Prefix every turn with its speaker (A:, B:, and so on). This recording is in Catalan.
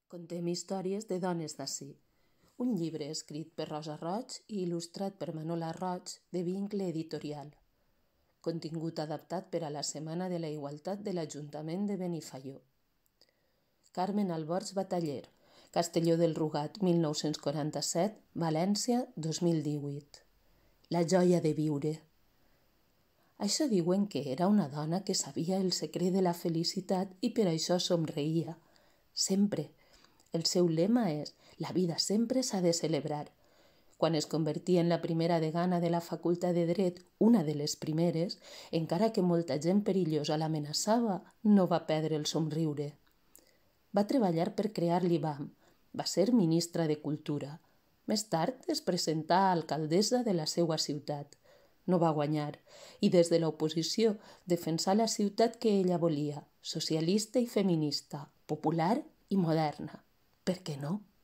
A: Contem històries de dones d'ací. Un llibre escrit per Rosa Roig i il·lustrat per Manola Roig de Vincle Editorial. Contingut adaptat per a la Setmana de la Igualtat de l'Ajuntament de Benifaió. Carmen Alborch Bataller, Castelló del Rugat, 1947, València, 2018. La joia de viure. Això diuen que era una dona que sabia el secret de la felicitat i per això somreia. Sempre. El seu lema és «La vida sempre s'ha de celebrar». Quan es convertia en la primera degana de la Facultat de Dret, una de les primeres, encara que molta gent perillosa l'amenaçava, no va perdre el somriure. Va treballar per crear l'IBAM. Va ser ministra de Cultura. Més tard es presentà a alcaldessa de la seva ciutat. No va guanyar, i des de l'oposició defensà la ciutat que ella volia, socialista i feminista, popular i moderna. Per què no?